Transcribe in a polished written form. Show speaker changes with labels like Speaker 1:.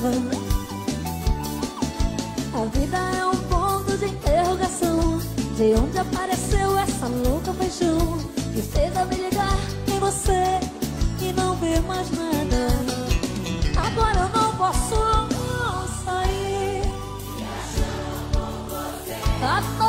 Speaker 1: A vida é um ponto de interrogação. De onde apareceu essa louca paixão que fez eu me ligar em você e não ver mais nada? Agora eu não posso sair. Tá